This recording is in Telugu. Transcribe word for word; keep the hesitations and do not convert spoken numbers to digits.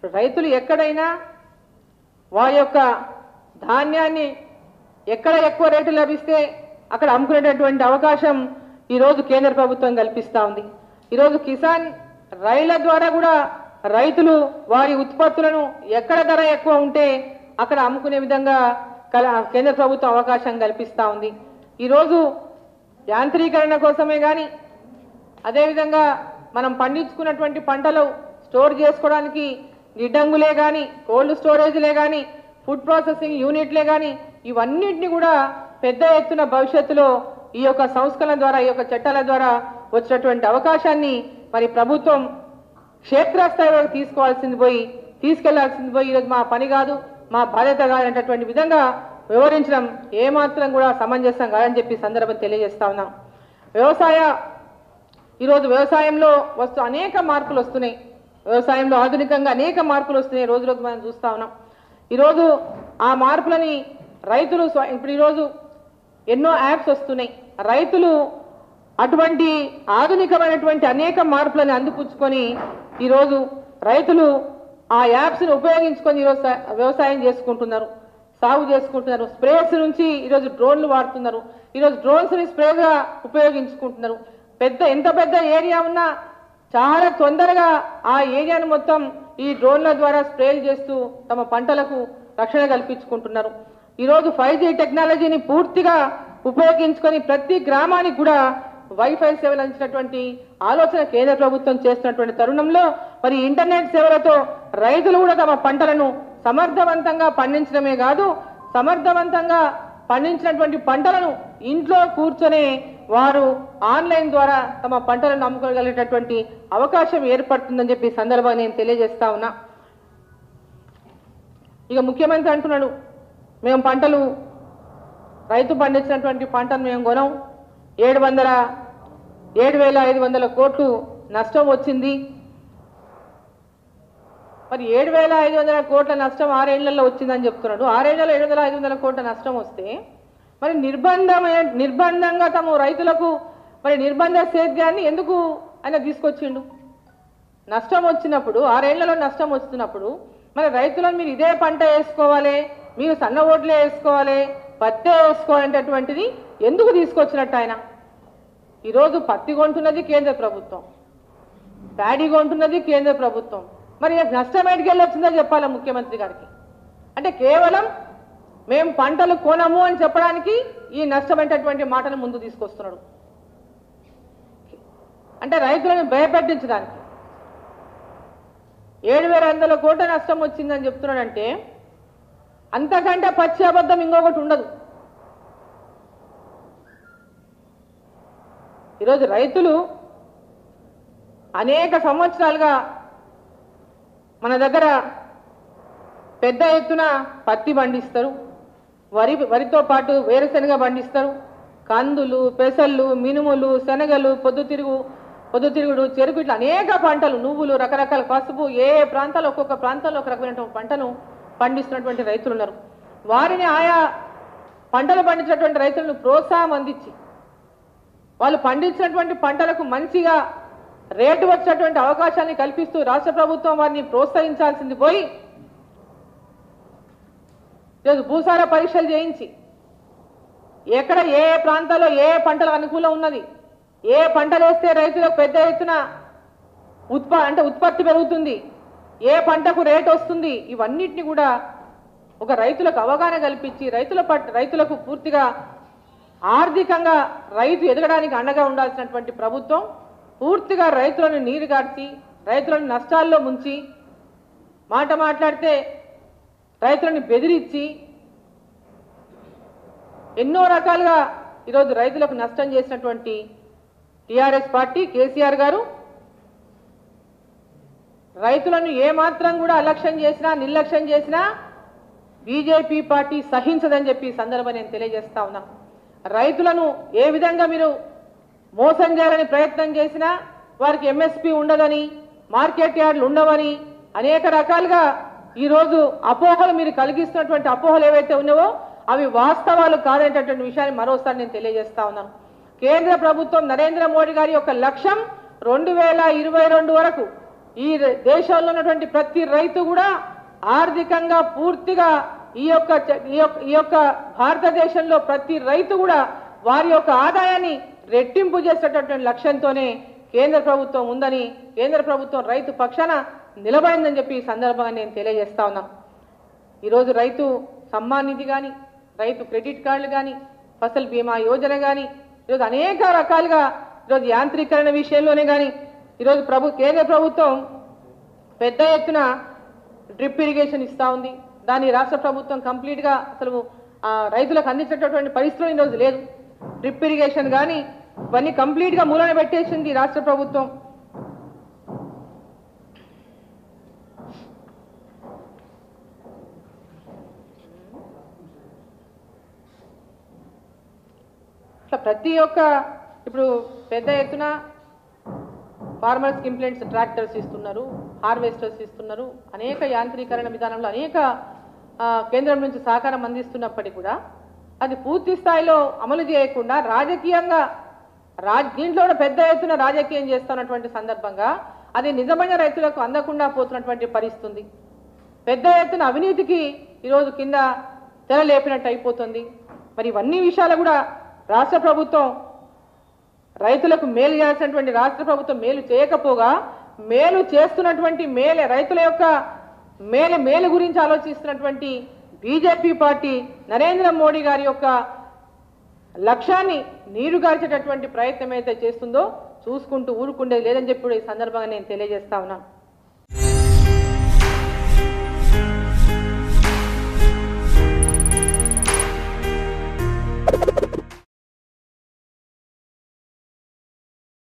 రైతులు ఎక్కడైనా వారి యొక్క ధాన్యాన్ని ఎక్కడ ఎక్కువ రేటు లభిస్తే అక్కడ అమ్ముకునేటటువంటి అవకాశం ఈరోజు కేంద్ర ప్రభుత్వం కల్పిస్తూ ఉంది. ఈరోజు కిసాన్ రైళ్ల ద్వారా కూడా రైతులు వారి ఉత్పత్తులను ఎక్కడ ధర ఎక్కువ ఉంటే అక్కడ అమ్ముకునే విధంగా కేంద్ర ప్రభుత్వం అవకాశం కల్పిస్తూ ఉంది. ఈరోజు యాంత్రీకరణ కోసమే కానీ అదేవిధంగా మనం పండించుకున్నటువంటి పంటలు స్టోర్ చేసుకోవడానికి గిడ్డంగులే కానీ కోల్డ్ స్టోరేజ్లే కానీ ఫుడ్ ప్రాసెసింగ్ యూనిట్లే కానీ ఇవన్నింటినీ కూడా పెద్ద ఎత్తున భవిష్యత్తులో ఈ యొక్క సంస్కరణ ద్వారా ఈ యొక్క చట్టాల ద్వారా వచ్చినటువంటి అవకాశాన్ని మరి ప్రభుత్వం క్షేత్రస్థాయిలో తీసుకోవాల్సింది పోయి తీసుకెళ్లాల్సింది పోయి ఈరోజు మా పని కాదు మా బాధ్యత కాదనేటటువంటి విధంగా వివరించడం ఏమాత్రం కూడా సమంజసం కాదని చెప్పి సందర్భం తెలియజేస్తా ఉన్నాం. వ్యవసాయ ఈరోజు వ్యవసాయంలో వస్తు అనేక మార్పులు వస్తున్నాయి. వ్యవసాయంలో ఆధునికంగా అనేక మార్పులు వస్తున్నాయి. రోజు రోజు మనం చూస్తా ఉన్నాం. ఈరోజు ఆ మార్పులని రైతులు ఇప్పుడు ఈరోజు ఎన్నో యాప్స్ వస్తున్నాయి. రైతులు అటువంటి ఆధునికమైనటువంటి అనేక మార్పులను అందిపుచ్చుకొని ఈరోజు రైతులు ఆ యాప్స్ని ఉపయోగించుకొని ఈరోజు వ్యవసాయం చేసుకుంటున్నారు, సాగు చేసుకుంటున్నారు. స్ప్రేస్ నుంచి ఈరోజు డ్రోన్లు వాడుతున్నారు. ఈరోజు డ్రోన్స్ని స్ప్రేగా ఉపయోగించుకుంటున్నారు. పెద్ద ఎంత పెద్ద ఏరియా ఉన్నా చాలా తొందరగా ఆ ఏరియాను మొత్తం ఈ డ్రోన్ల ద్వారా స్ప్రేలు చేస్తూ తమ పంటలకు రక్షణ కల్పించుకుంటున్నారు. ఈరోజు ఫైవ్ జీ టెక్నాలజీని పూర్తిగా ఉపయోగించుకొని ప్రతి గ్రామానికి కూడా వైఫై సేవలు అందించినటువంటి ఆలోచన కేంద్ర ప్రభుత్వం చేస్తున్నటువంటి తరుణంలో మరి ఇంటర్నెట్ సేవలతో రైతులు కూడా తమ పంటలను సమర్థవంతంగా పండించడమే కాదు, సమర్థవంతంగా పండించినటువంటి పంటలను ఇంట్లో కూర్చొని వారు ఆన్లైన్ ద్వారా తమ పంటలను అమ్ముకోగలిగేటటువంటి అవకాశం ఏర్పడుతుందని చెప్పి సందర్భంగా నేను తెలియజేస్తా ఉన్నా. ఇక ముఖ్యమంత్రి అంటున్నాడు, మేము పంటలు రైతు పండించినటువంటి పంటను మేము కొనం, ఏడు వందల ఏడు వేల ఐదు వందల కోట్లు నష్టం వచ్చింది. మరి ఏడు వేల ఐదు వందల కోట్ల నష్టం ఆరేళ్లలో వచ్చిందని చెప్తున్నాడు. ఆరేళ్లలో ఏడు వందల ఐదు వందల కోట్ల నష్టం వస్తే మరి నిర్బంధమైన నిర్బంధంగా తమ రైతులకు మరి నిర్బంధ సేద్యాన్ని ఎందుకు ఆయన తీసుకొచ్చిండు? నష్టం వచ్చినప్పుడు ఆరేళ్లలో నష్టం వస్తున్నప్పుడు మరి రైతులను మీరు ఇదే పంట వేసుకోవాలి, మీరు సన్న ఓట్లే వేసుకోవాలి, పత్తే వేసుకోవాలనేటటువంటిది ఎందుకు తీసుకొచ్చినట్టు ఆయన? ఈరోజు పత్తి కొంటున్నది కేంద్ర ప్రభుత్వం, ప్యాడీ కొంటున్నది కేంద్ర ప్రభుత్వం. మరి నష్టం ఎటుకి వెళ్ళొచ్చిందో చెప్పాలా ముఖ్యమంత్రి గారికి. అంటే కేవలం మేము పంటలు కొనము అని చెప్పడానికి ఈ నష్టమైనటువంటి మాటను ముందు తీసుకొస్తున్నాడు. అంటే రైతులను భయపెట్టించడానికి ఏడు వేల వందల కోట్ల నష్టం వచ్చిందని చెప్తున్నాడంటే అంతకంటే పచ్చి అబద్ధం ఇంకొకటి ఉండదు. ఈరోజు రైతులు అనేక సంవత్సరాలుగా మన దగ్గర పెద్ద ఎత్తున పత్తి పండిస్తారు, వరి వరితో పాటు వేరుశనగ పండిస్తారు, కందులు, పెసళ్ళు, మినుములు, శనగలు, పొద్దుతిరుగు పొద్దుతిరుగుడు, చెరుకు, ఇట్లా అనేక పంటలు, నువ్వులు, రకరకాల పసుపు, ఏ ఏ ప్రాంతాల్లో ఒక్కొక్క ప్రాంతాల్లో ఒక రకమైనటువంటి పంటను పండిస్తున్నటువంటి రైతులు ఉన్నారు. వారిని ఆయా పంటలు పండించినటువంటి రైతులను ప్రోత్సాహం అందించి వాళ్ళు పండించినటువంటి పంటలకు మంచిగా రేటు వచ్చేటువంటి అవకాశాన్ని కల్పిస్తూ రాష్ట్ర ప్రభుత్వం వారిని ప్రోత్సహించాల్సింది పోయి ఈరోజు భూసార పరీక్షలు చేయించి ఎక్కడ ఏ ప్రాంతాల్లో ఏ పంటలకు అనుకూలం ఉన్నది, ఏ పంటలు వేస్తే రైతులకు పెద్ద ఎత్తున ఉత్ప అంటే ఉత్పత్తి పెరుగుతుంది, ఏ పంటకు రేటు వస్తుంది, ఇవన్నిటిని కూడా ఒక రైతులకు అవగాహన కల్పించి రైతుల పట్ల రైతులకు పూర్తిగా ఆర్థికంగా రైతు ఎదగడానికి అండగా ఉండాల్సినటువంటి ప్రభుత్వం పూర్తిగా రైతులను నీరుగార్చి రైతులను నష్టాల్లో ముంచి మాట మాట్లాడితే రైతులను బెదిరించి ఎన్నో రకాలుగా ఈరోజు రైతులకు నష్టం చేసినటువంటి టీఆర్ఎస్ పార్టీ కేసీఆర్ గారు రైతులను ఏమాత్రం కూడా అలక్ష్యం చేసినా నిర్లక్ష్యం చేసినా బీజేపీ పార్టీ సహించదని చెప్పి సందర్భం నేను తెలియజేస్తా ఉన్నా. రైతులను ఏ విధంగా మీరు మోసం చేయాలని ప్రయత్నం చేసినా వారికి ఎంఎస్పీ ఉండదని, మార్కెట్ యార్డులు ఉండవని అనేక రకాలుగా ఈరోజు అపోహలు మీరు కలిగిస్తున్నటువంటి అపోహలు ఏవైతే ఉన్నావో అవి వాస్తవాలు కాదనేటటువంటి విషయాన్ని మరోసారి నేను తెలియజేస్తా ఉన్నాను. కేంద్ర ప్రభుత్వం నరేంద్ర మోడీ గారి యొక్క లక్ష్యం రెండు వేల ఇరవై రెండు వరకు ఈ దేశంలో ఉన్నటువంటి ప్రతి రైతు కూడా ఆర్థికంగా పూర్తిగా ఈ యొక్క ఈ యొక్క ఈ యొక్క భారతదేశంలో ప్రతి రైతు కూడా వారి యొక్క ఆదాయాన్ని రెట్టింపు చేసేటటువంటి లక్ష్యంతోనే కేంద్ర ప్రభుత్వం ఉందని, కేంద్ర ప్రభుత్వం రైతు పక్షాన నిలబడిందని చెప్పి ఈ సందర్భంగా నేను తెలియజేస్తా ఉన్నాను. ఈరోజు రైతు సమ్మాన్ నిధి కానీ, రైతు క్రెడిట్ కార్డులు కానీ, ఫసల్ బీమా యోజన కానీ, ఈరోజు అనేక రకాలుగా ఈరోజు యాంత్రీకరణ విషయంలోనే కానీ ఈరోజు ప్రభు కేంద్ర ప్రభుత్వం పెద్ద ఎత్తున డ్రిప్ ఇరిగేషన్ ఇస్తూ ఉంది. దాన్ని రాష్ట్ర ప్రభుత్వం కంప్లీట్గా అసలు రైతులకు అందించేటటువంటి పరిస్థితులు ఈరోజు లేదు. డ్రిప్ ఇరిగేషన్ కానీ ఇవన్నీ కంప్లీట్గా మూలన పెట్టేసింది రాష్ట్ర ప్రభుత్వం. ఇట్లా ప్రతి ఒక్క ఇప్పుడు పెద్ద ఎత్తున ఫార్మర్స్ ఇంప్లాంట్స్ ట్రాక్టర్స్ ఇస్తున్నారు, హార్వెస్టర్స్ ఇస్తున్నారు. అనేక యాంత్రీకరణ విధానంలో అనేక కేంద్రం నుంచి సహకారం అందిస్తున్నప్పటికీ కూడా అది పూర్తి స్థాయిలో అమలు చేయకుండా రాజకీయంగా రాజ దీంట్లో పెద్ద ఎత్తున రాజకీయం చేస్తున్నటువంటి సందర్భంగా అది నిజమైన రైతులకు అందకుండా పోతున్నటువంటి పరిస్థితి. పెద్ద ఎత్తున అవినీతికి ఈరోజు కింద తెర లేపినట్టు అయిపోతుంది. మరి ఇవన్నీ విషయాలు కూడా రాష్ట్ర ప్రభుత్వం రైతులకు మేలు చేయాల్సినటువంటి రాష్ట్ర ప్రభుత్వం మేలు చేయకపోగా మేలు చేస్తున్నటువంటి మేలు రైతుల యొక్క మేలు మేలు గురించి ఆలోచిస్తున్నటువంటి బీజేపీ పార్టీ నరేంద్ర మోడీ గారి యొక్క లక్ష్యాన్ని నీరుగార్చేటటువంటి ప్రయత్నం అయితే చేస్తుందో చూసుకుంటూ ఊరుకుండేది లేదని చెప్పి ఈ సందర్భంగా నేను తెలియజేస్తా ఉన్నాను.